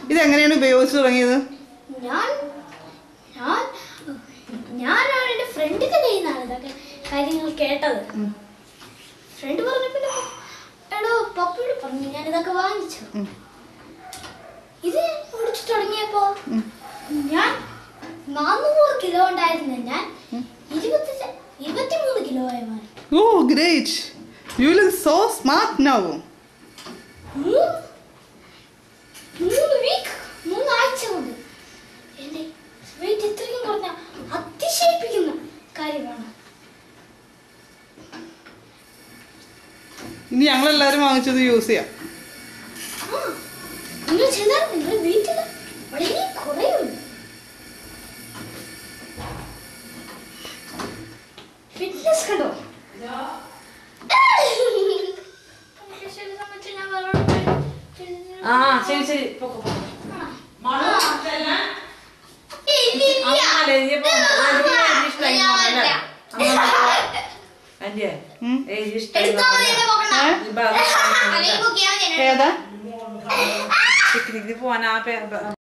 ഇതെങ്ങനെയാണ് ഉപയോഗിച്ചു തുടങ്ങിയത്? ഞാനാണ് എൻ്റെ ഫ്രണ്ടിന്റെ കയ്യിൽ നിന്നാണ് ഇതൊക്കെ കാര്യങ്ങൾ കേട്ടത്. ഫ്രണ്ട് പറഞ്ഞപ്പോ എടോ പപ്പയോട് പറഞ്ഞു ഞാൻ ഇതൊക്കെ വാങ്ങിച്ചു. ഇത് ഓടിച്ചു തുടങ്ങിയപ്പോ ഞാൻ 400 കിലോ ഉണ്ടായിരുന്നു, ഞാൻ 23 കിലോ ആയി മാറി. Oh, great! You look so smart now. 3 ആഴ്ച കൊണ്ട് എന്റെ വെയിറ്റ് ഇത്രയും കുറഞ്ഞ അതിശയിപ്പിക്കുന്ന കാര്യമാണ്. ഇനി ഞങ്ങളെല്ലാരും വാങ്ങിച്ചത് യൂസ് ചെയ്യാം. നിങ്ങൾ ചെയ്താൽ നിങ്ങളുടെ വെയിറ്റ് വളരെ കുറയും. ഫിറ്റ്നസ് കണ്ടോ? ശരി ഏതാ പിക്നിക്കിന് പോവാൻ